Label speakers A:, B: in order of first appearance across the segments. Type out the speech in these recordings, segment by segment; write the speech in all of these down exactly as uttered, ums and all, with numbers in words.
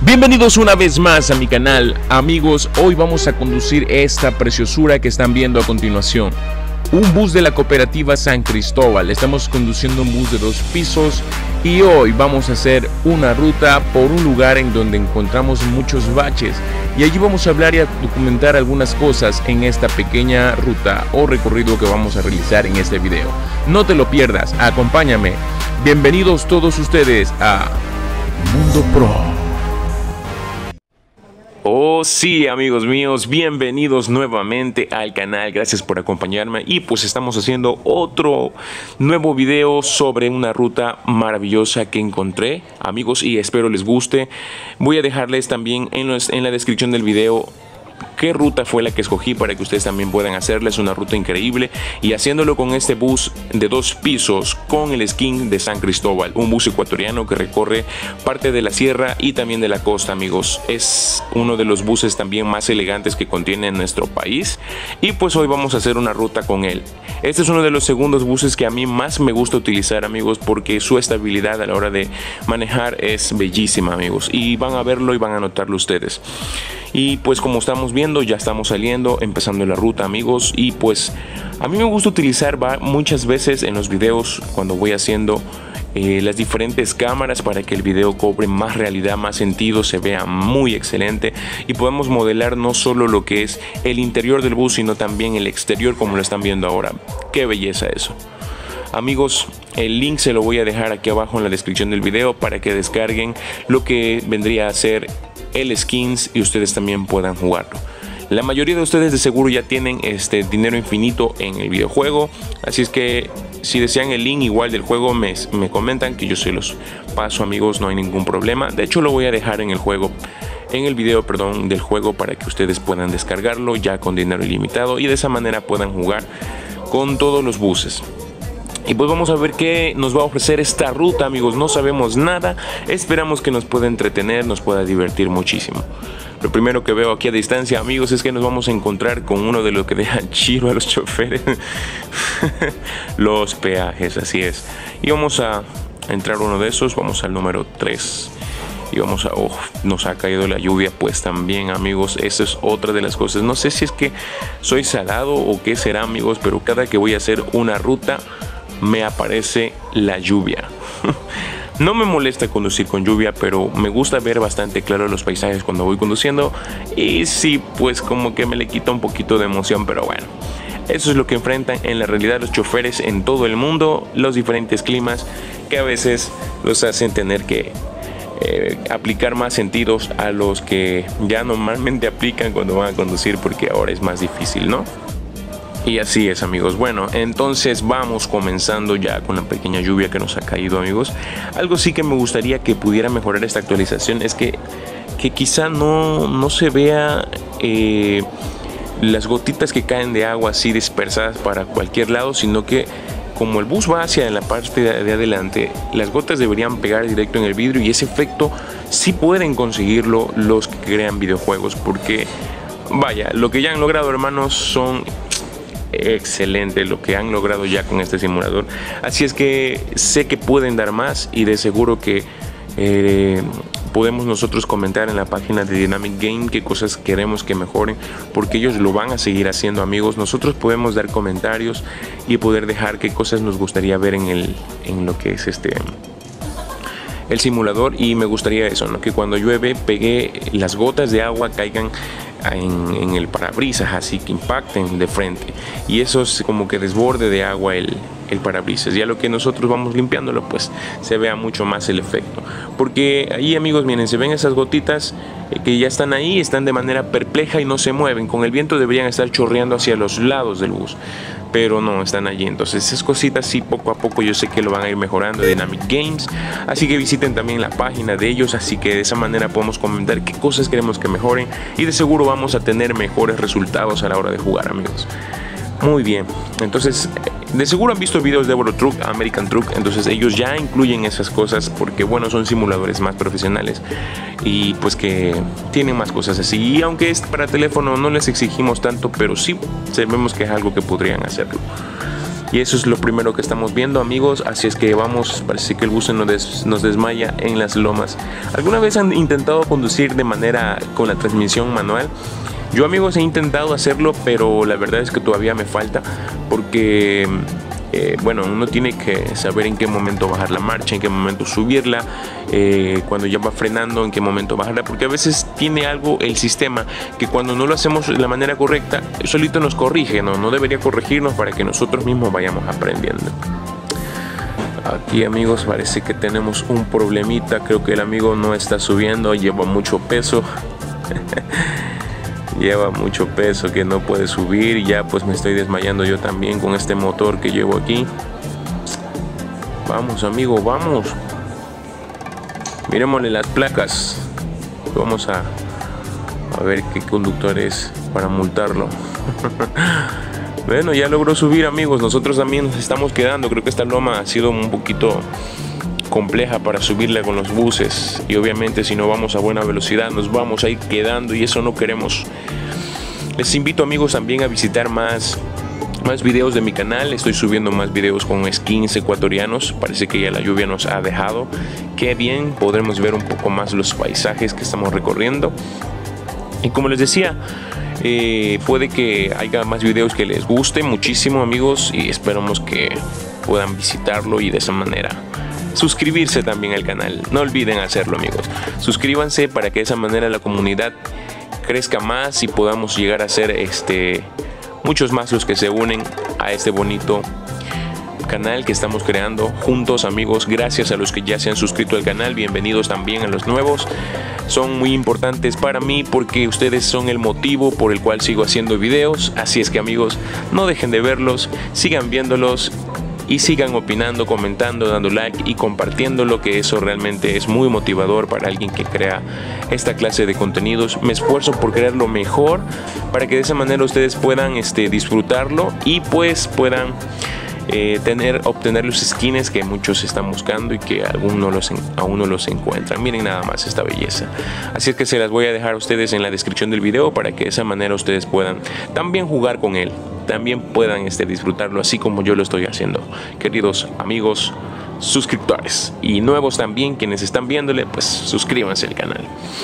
A: Bienvenidos una vez más a mi canal, amigos. Hoy vamos a conducir esta preciosura que están viendo a continuación, un bus de la cooperativa San Cristóbal. Estamos conduciendo un bus de dos pisos y hoy vamos a hacer una ruta por un lugar en donde encontramos muchos baches, y allí vamos a hablar y a documentar algunas cosas en esta pequeña ruta o recorrido que vamos a realizar en este video. No te lo pierdas, acompáñame. Bienvenidos todos ustedes a Mundo Pro. Oh sí, amigos míos, bienvenidos nuevamente al canal, gracias por acompañarme. Y pues estamos haciendo otro nuevo video sobre una ruta maravillosa que encontré, amigos, y espero les guste. Voy a dejarles también en, los, en la descripción del video qué ruta fue la que escogí para que ustedes también puedan hacerla. Es una ruta increíble, y haciéndolo con este bus de dos pisos con el skin de San Cristóbal, un bus ecuatoriano que recorre parte de la sierra y también de la costa, amigos. Es uno de los buses también más elegantes que contiene nuestro país, y pues hoy vamos a hacer una ruta con él. Este es uno de los segundos buses que a mí más me gusta utilizar, amigos, porque su estabilidad a la hora de manejar es bellísima, amigos, y van a verlo y van a notarlo ustedes. Y pues como estamos viendo, ya estamos saliendo, empezando la ruta, amigos. Y pues a mí me gusta utilizar muchas veces en los videos, cuando voy haciendo eh, las diferentes cámaras, para que el video cobre más realidad, más sentido, se vea muy excelente y podemos modelar no solo lo que es el interior del bus, sino también el exterior, como lo están viendo ahora. Qué belleza eso. Amigos, el link se lo voy a dejar aquí abajo en la descripción del video para que descarguen lo que vendría a ser el skins y ustedes también puedan jugarlo. La mayoría de ustedes de seguro ya tienen este dinero infinito en el videojuego, así es que si desean el link igual del juego me, me comentan que yo se los paso, amigos, no hay ningún problema. De hecho lo voy a dejar en el juego en el video, perdón, del juego, para que ustedes puedan descargarlo ya con dinero ilimitado y de esa manera puedan jugar con todos los buses. Y pues vamos a ver qué nos va a ofrecer esta ruta, amigos. No sabemos nada, esperamos que nos pueda entretener, nos pueda divertir muchísimo. Lo primero que veo aquí a distancia, amigos, es que nos vamos a encontrar con uno de los que dejan chiro a los choferes. Los peajes, así es. Y vamos a entrar uno de esos, vamos al número tres. Y vamos a... Oh, nos ha caído la lluvia pues también, amigos. Esa es otra de las cosas. No sé si es que soy salado o qué será, amigos, pero cada que voy a hacer una ruta me aparece la lluvia. No me molesta conducir con lluvia, pero me gusta ver bastante claro los paisajes cuando voy conduciendo, y sí, pues como que me le quita un poquito de emoción, pero bueno, eso es lo que enfrentan en la realidad los choferes en todo el mundo, los diferentes climas que a veces los hacen tener que eh, aplicar más sentidos a los que ya normalmente aplican cuando van a conducir, porque ahora es más difícil, ¿no? Y así es, amigos. Bueno, entonces vamos comenzando ya con la pequeña lluvia que nos ha caído, amigos. Algo sí que me gustaría que pudiera mejorar esta actualización es que, que quizá no, no se vea eh, las gotitas que caen de agua así dispersadas para cualquier lado, sino que como el bus va hacia la parte de, de adelante, las gotas deberían pegar directo en el vidrio, y ese efecto sí pueden conseguirlo los que crean videojuegos, porque vaya, lo que ya han logrado, hermanos, son excelente lo que han logrado ya con este simulador. Así es que sé que pueden dar más, y de seguro que eh, podemos nosotros comentar en la página de Dynamic Game qué cosas queremos que mejoren, porque ellos lo van a seguir haciendo, amigos. Nosotros podemos dar comentarios y poder dejar qué cosas nos gustaría ver en, el, en lo que es este el simulador. Y me gustaría eso, ¿no? Que cuando llueve pegue las gotas de agua, caigan En, en el parabrisas, así que impacten de frente, y eso es como que desborde de agua el, el parabrisas. Ya lo que nosotros vamos limpiándolo, pues se vea mucho más el efecto, porque ahí, amigos, miren, se ven esas gotitas eh, que ya están ahí, están de manera perpleja y no se mueven. Con el viento deberían estar chorreando hacia los lados del bus, pero no, están allí. Entonces esas cositas sí, poco a poco yo sé que lo van a ir mejorando Dynamic Games, así que visiten también la página de ellos, así que de esa manera podemos comentar qué cosas queremos que mejoren, y de seguro vamos a tener mejores resultados a la hora de jugar, amigos. Muy bien, entonces de seguro han visto videos de Euro Truck, American Truck, entonces ellos ya incluyen esas cosas porque, bueno, son simuladores más profesionales y pues que tienen más cosas así. Y aunque es para teléfono no les exigimos tanto, pero sí sabemos que es algo que podrían hacerlo. Y eso es lo primero que estamos viendo, amigos. Así es que vamos, parece que el bus nos, des, nos desmaya en las lomas. ¿Alguna vez han intentado conducir de manera con la transmisión manual? Yo, amigos, he intentado hacerlo, pero la verdad es que todavía me falta, porque eh, bueno, uno tiene que saber en qué momento bajar la marcha, en qué momento subirla, eh, cuando ya va frenando, en qué momento bajarla, porque a veces tiene algo el sistema que cuando no lo hacemos de la manera correcta, solito nos corrige, ¿no? No debería corregirnos para que nosotros mismos vayamos aprendiendo. Aquí, amigos, parece que tenemos un problemita. Creo que el amigo no está subiendo, lleva mucho peso. Lleva mucho peso que no puede subir, y ya pues me estoy desmayando yo también con este motor que llevo aquí. Vamos, amigo, vamos. Miremosle las placas. Vamos a, a ver qué conductor es para multarlo. Bueno, ya logró subir, amigos. Nosotros también nos estamos quedando. Creo que esta loma ha sido un poquito compleja para subirla con los buses, y obviamente si no vamos a buena velocidad nos vamos a ir quedando, y eso no queremos. Les invito, amigos, también a visitar más más videos de mi canal. Estoy subiendo más videos con skins ecuatorianos. Parece que ya la lluvia nos ha dejado. Qué bien, podremos ver un poco más los paisajes que estamos recorriendo. Y como les decía, eh, puede que haya más videos que les guste muchísimo, amigos, y esperamos que puedan visitarlo y de esa manera suscribirse también al canal. No olviden hacerlo, amigos. Suscríbanse para que de esa manera la comunidad crezca más y podamos llegar a ser este, muchos más los que se unen a este bonito canal que estamos creando juntos, amigos. Gracias a los que ya se han suscrito al canal. Bienvenidos también a los nuevos. Son muy importantes para mí porque ustedes son el motivo por el cual sigo haciendo videos. Así es que, amigos, no dejen de verlos, sigan viéndolos y sigan opinando, comentando, dando like y compartiéndolo, que eso realmente es muy motivador para alguien que crea esta clase de contenidos. Me esfuerzo por crear lo mejor para que de esa manera ustedes puedan este, disfrutarlo y pues puedan eh, tener, obtener los skins que muchos están buscando y que aún no, los, aún no los encuentran. Miren nada más esta belleza. Así es que se las voy a dejar a ustedes en la descripción del video para que de esa manera ustedes puedan también jugar con él, también puedan este, disfrutarlo así como yo lo estoy haciendo. Queridos amigos suscriptores y nuevos también quienes están viéndole, pues suscríbanse al canal.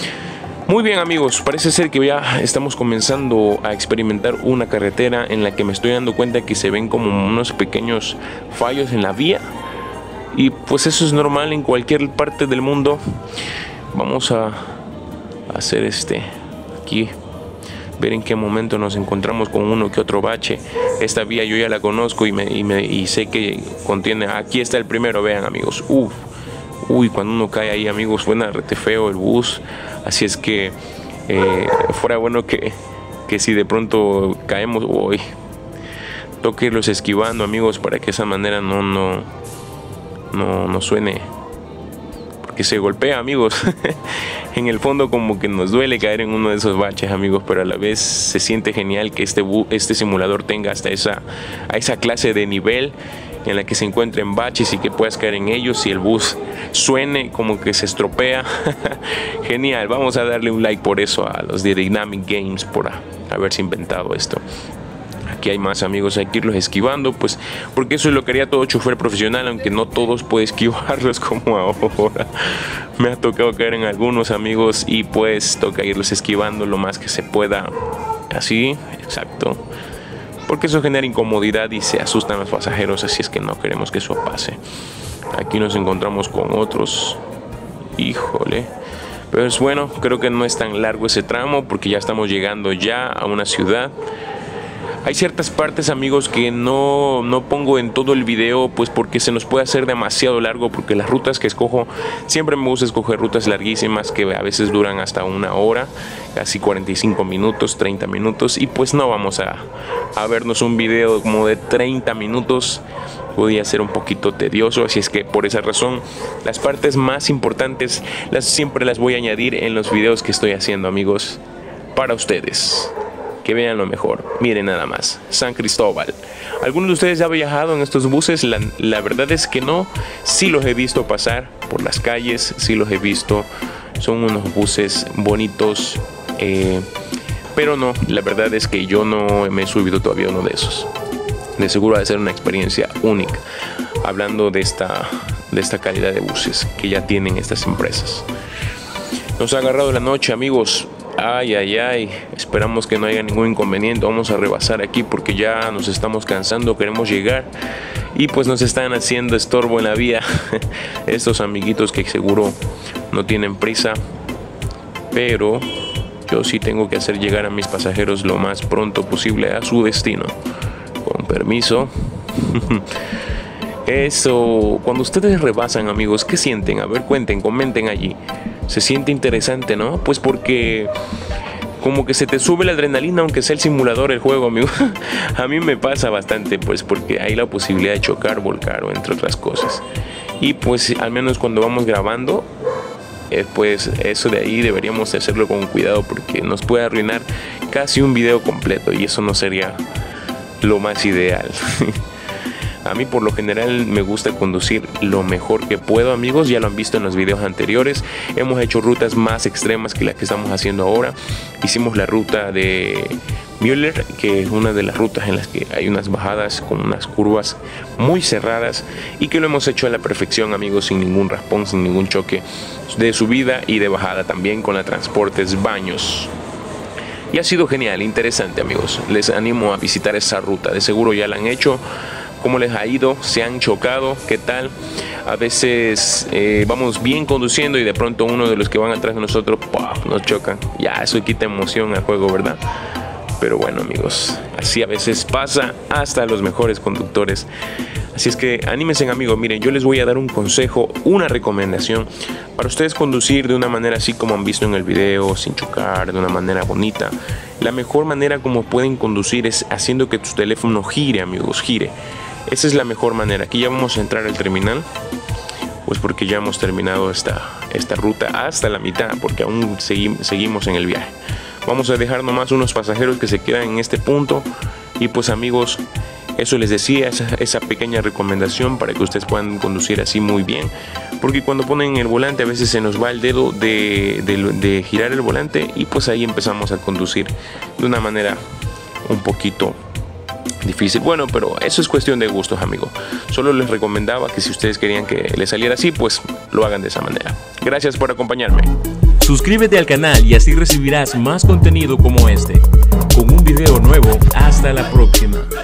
A: Muy bien, amigos, parece ser que ya estamos comenzando a experimentar una carretera en la que me estoy dando cuenta que se ven como unos pequeños fallos en la vía, y pues eso es normal en cualquier parte del mundo. Vamos a hacer este aquí, ver en qué momento nos encontramos con uno que otro bache. Esta vía yo ya la conozco y, me, y, me, y sé que contiene, aquí está el primero, vean, amigos. Uf, uy, cuando uno cae ahí, amigos, suena rete feo el bus. Así es que eh, fuera bueno que, que si de pronto caemos, uy, toque irlos esquivando, amigos, para que de esa manera no, no, no, no suene, porque se golpea, amigos. En el fondo como que nos duele caer en uno de esos baches, amigos, pero a la vez se siente genial que este, este simulador tenga hasta esa, a esa clase de nivel en la que se encuentren baches y que puedas caer en ellos y el bus suene como que se estropea. Genial, vamos a darle un like por eso a los de Dynamic Games por haberse inventado esto. Aquí hay más, amigos, hay que irlos esquivando, pues porque eso es lo que haría todo chofer profesional, aunque no todos pueden esquivarlos como ahora. Me ha tocado caer en algunos, amigos, y pues toca irlos esquivando lo más que se pueda. Así, exacto, porque eso genera incomodidad y se asustan los pasajeros, así es que no queremos que eso pase. Aquí nos encontramos con otros, híjole, pero es bueno, creo que no es tan largo ese tramo porque ya estamos llegando ya a una ciudad. Hay ciertas partes, amigos, que no, no pongo en todo el video, pues porque se nos puede hacer demasiado largo, porque las rutas que escojo, siempre me gusta escoger rutas larguísimas que a veces duran hasta una hora, casi cuarenta y cinco minutos, treinta minutos, y pues no vamos a, a vernos un video como de treinta minutos, podría ser un poquito tedioso, así es que por esa razón las partes más importantes las, siempre las voy a añadir en los videos que estoy haciendo, amigos, para ustedes. Que vean lo mejor. Miren nada más, San Cristóbal. ¿Algunos de ustedes ya han viajado en estos buses? La, la verdad es que no. Sí los he visto pasar por las calles, sí los he visto. Son unos buses bonitos, eh, pero no, la verdad es que yo no me he subido todavía a uno de esos. de seguro va a ser una experiencia única, hablando de esta, de esta calidad de buses que ya tienen estas empresas. Nos ha agarrado la noche, amigos. Ay, ay, ay, esperamos que no haya ningún inconveniente. Vamos a rebasar aquí porque ya nos estamos cansando, queremos llegar y pues nos están haciendo estorbo en la vía estos amiguitos que seguro no tienen prisa, pero yo sí tengo que hacer llegar a mis pasajeros lo más pronto posible a su destino. Con permiso. Eso, cuando ustedes rebasan, amigos, ¿qué sienten? A ver, cuenten, comenten allí. Se siente interesante, ¿no? Pues porque como que se te sube la adrenalina, aunque sea el simulador, el juego, amigo. A mí me pasa bastante, pues porque hay la posibilidad de chocar, volcar o entre otras cosas. Y pues al menos cuando vamos grabando, eh, pues eso de ahí deberíamos hacerlo con cuidado porque nos puede arruinar casi un video completo y eso no sería lo más ideal. A mí por lo general me gusta conducir lo mejor que puedo, amigos. Ya lo han visto en los videos anteriores. Hemos hecho rutas más extremas que las que estamos haciendo ahora. Hicimos la ruta de Müller, que es una de las rutas en las que hay unas bajadas con unas curvas muy cerradas y que lo hemos hecho a la perfección, amigos, sin ningún raspón, sin ningún choque de subida y de bajada, también con la Transportes Baños. Y ha sido genial, interesante, amigos. Les animo a visitar esa ruta. De seguro ya la han hecho. ¿Cómo les ha ido? ¿Se han chocado? ¿Qué tal? A veces eh, vamos bien conduciendo y de pronto uno de los que van atrás de nosotros ¡puf!, nos chocan. Ya, eso quita emoción al juego, ¿verdad? Pero bueno, amigos, así a veces pasa hasta los mejores conductores. Así es que anímense, amigos. Miren, yo les voy a dar un consejo, una recomendación para ustedes conducir de una manera así como han visto en el video, sin chocar, de una manera bonita. La mejor manera como pueden conducir es haciendo que tu teléfono gire, amigos, gire. Esa es la mejor manera. Aquí ya vamos a entrar al terminal, pues porque ya hemos terminado esta, esta ruta hasta la mitad, porque aún segui seguimos en el viaje. Vamos a dejar nomás unos pasajeros que se quedan en este punto y pues, amigos, eso les decía, esa, esa pequeña recomendación para que ustedes puedan conducir así muy bien, porque cuando ponen el volante a veces se nos va el dedo de, de, de girar el volante y pues ahí empezamos a conducir de una manera un poquito difícil. Bueno, pero eso es cuestión de gustos, amigos. Solo les recomendaba que si ustedes querían que les saliera así, pues lo hagan de esa manera. Gracias por acompañarme.
B: Suscríbete al canal y así recibirás más contenido como este. Con un video nuevo, hasta la próxima.